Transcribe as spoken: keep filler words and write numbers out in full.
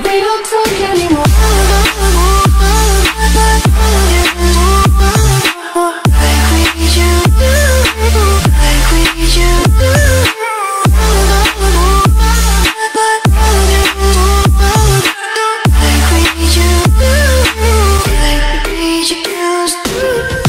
we don't talk anymore. Like we need you, like we need you. Like we need you, like we need you.